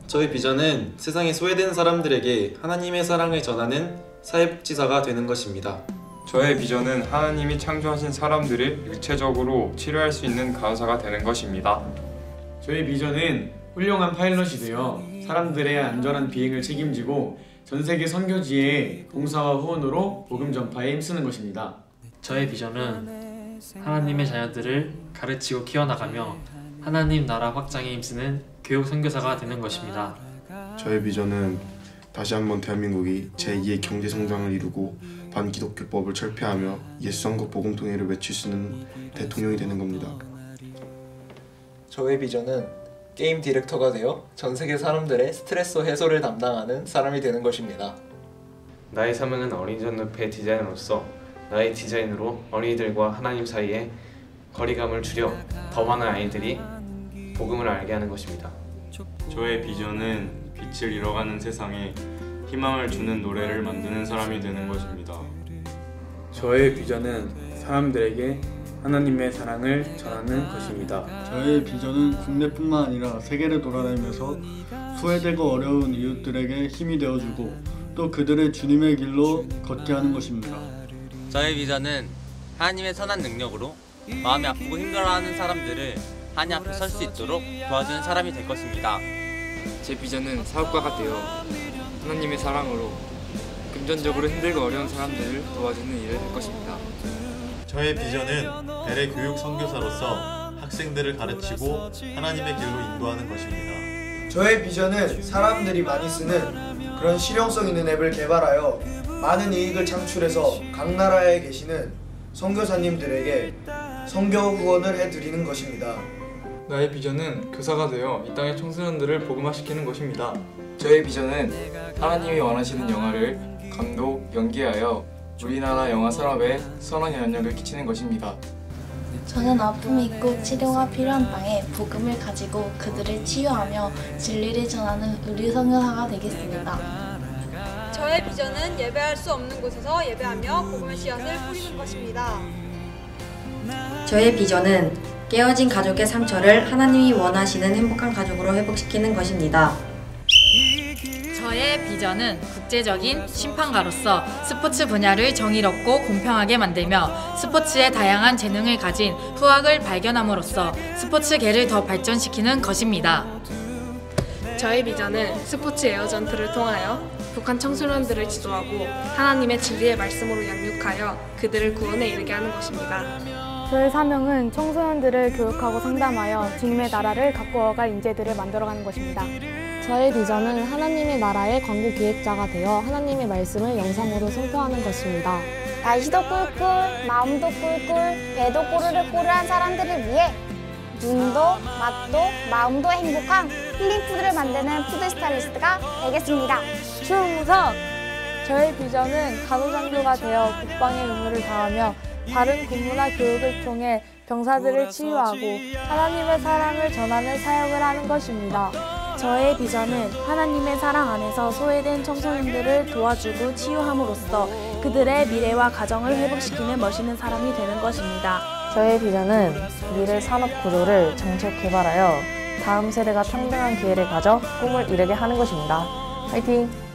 저의 비전은 세상에 소외된 사람들에게 하나님의 사랑을 전하는 사회복지사가 되는 것입니다. 저의 비전은 하나님이 창조하신 사람들을 육체적으로 치료할 수 있는 간호사가 되는 것입니다. 저의 비전은 훌륭한 파일럿이 되어 사람들의 안전한 비행을 책임지고 전 세계 선교지에 봉사와 후원으로 복음 전파에 힘쓰는 것입니다. 저의 비전은 하나님의 자녀들을 가르치고 키워나가며 하나님 나라 확장에 힘쓰는 교육 선교사가 되는 것입니다. 저의 비전은 다시 한번 대한민국이 제2의 경제 성장을 이루고 반기독교법을 철폐하며 예수 한국 복음 통일을 외칠 수 있는 대통령이 되는 겁니다. 저의 비전은 게임 디렉터가 되어 전 세계 사람들의 스트레스 해소를 담당하는 사람이 되는 것입니다. 나의 사명은 어린이 전도회 디자이너로서 나의 디자인으로 어린이들과 하나님 사이에 거리감을 줄여 더 많은 아이들이 복음을 알게 하는 것입니다. 저의 비전은 빛을 잃어가는 세상에 희망을 주는 노래를 만드는 사람이 되는 것입니다. 저의 비전은 사람들에게 하나님의 사랑을 전하는 것입니다. 저의 비전은 국내뿐만 아니라 세계를 돌아다니면서 소외되고 어려운 이웃들에게 힘이 되어주고 또 그들의 주님의 길로 걷게 하는 것입니다. 저의 비전은 하나님의 선한 능력으로 마음이 아프고 힘들어하는 사람들을 하나님 앞에 설 수 있도록 도와주는 사람이 될 것입니다. 제 비전은 사업가가 되어 하나님의 사랑으로 금전적으로 힘들고 어려운 사람들을 도와주는 일을 할 것입니다. 저의 비전은 베레 교육 선교사로서 학생들을 가르치고 하나님의 길로 인도하는 것입니다. 저의 비전은 사람들이 많이 쓰는 그런 실용성 있는 앱을 개발하여 많은 이익을 창출해서 각 나라에 계시는 선교사님들에게 선교 후원을 해드리는 것입니다. 나의 비전은 교사가 되어 이 땅의 청소년들을 복음화시키는 것입니다. 저의 비전은 하나님이 원하시는 영화를 감독, 연기하여 우리나라 영화 산업에 선한 영향력을 끼치는 것입니다. 저는 아픔이 있고 치료가 필요한 땅에 복음을 가지고 그들을 치유하며 진리를 전하는 의류 선교사가 되겠습니다. 저의 비전은 예배할 수 없는 곳에서 예배하며 복음의 씨앗을 뿌리는 것입니다. 저의 비전은 깨어진 가족의 상처를 하나님이 원하시는 행복한 가족으로 회복시키는 것입니다. 저의 비전은 국제적인 심판가로서 스포츠 분야를 정의롭고 공평하게 만들며 스포츠의 다양한 재능을 가진 후학을 발견함으로써 스포츠계를 더 발전시키는 것입니다. 저의 비전은 스포츠 에어전트를 통하여 북한 청소년들을 지도하고 하나님의 진리의 말씀으로 양육하여 그들을 구원에 이르게 하는 것입니다. 저의 사명은 청소년들을 교육하고 상담하여 주님의 나라를 가꾸어갈 인재들을 만들어가는 것입니다. 저의 비전은 하나님의 나라의 광고 기획자가 되어 하나님의 말씀을 영상으로 선포하는 것입니다. 날씨도 꿀꿀, 마음도 꿀꿀, 배도 꼬르륵꼬르한 사람들을 위해 눈도, 맛도, 마음도 행복한 힐링푸드를 만드는 푸드 스타일리스트가 되겠습니다. 충성! 저의 비전은 간호장교가 되어 국방의 의무를 다하며 바른 군무나 교육을 통해 병사들을 치유하고 하나님의 사랑을 전하는 사역을 하는 것입니다. 저의 비전은 하나님의 사랑 안에서 소외된 청소년들을 도와주고 치유함으로써 그들의 미래와 가정을 회복시키는 멋있는 사람이 되는 것입니다. 저의 비전은 미래 산업 구조를 정책 개발하여 다음 세대가 평등한 기회를 가져 꿈을 이루게 하는 것입니다. 화이팅!